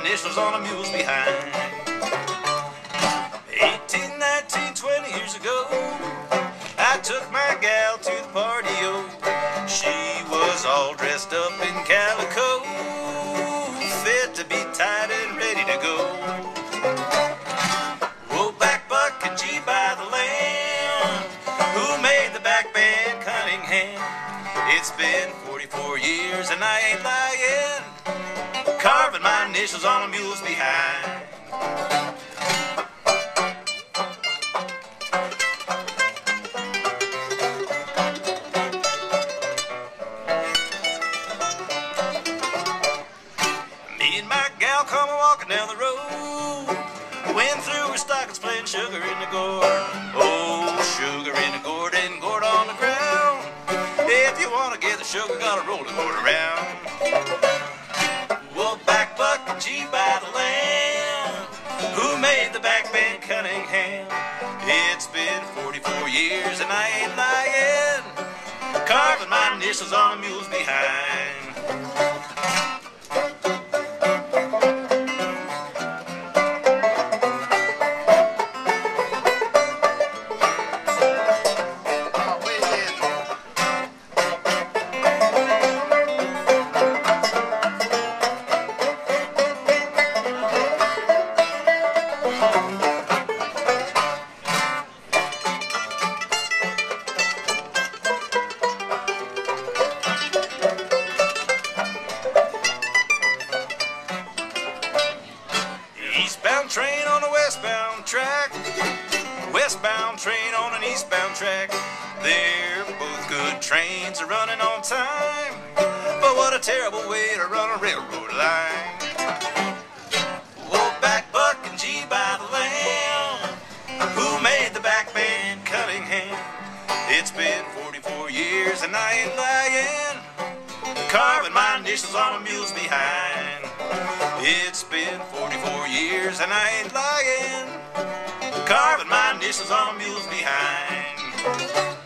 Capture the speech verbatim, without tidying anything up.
initials on a mule's behind. eighteen, nineteen, twenty years ago, I took my gal to the party-o. She was all dressed up in calico, fit to be tied and ready to go. Roll back buck and G by the land, who made the back band Cunningham. It's been forty-four years and I ain't lying, carving my initials on a mule's behind. Me and my gal come a-walking down the road, went through her stockings playing sugar in the gourd. Oh, sugar in the gourd and gourd on the ground. If you want to get the sugar, gotta roll the gourd around. Well, back buck and G by the land, who made the back band Cunningham. It's been forty-four years and I ain't lying, carving my initials on a mule's behind. Eastbound train on a westbound track, westbound train on an eastbound track. They're both good trains are running on time, but what a terrible way to run a railroad line. Oh, back buck and G by the land, who made the back band Cunningham. It's been forty-four years and I ain't lying, carving my initials on a mule's behind. It's been forty-four years and I ain't lying, carving my initials on a mule's behind.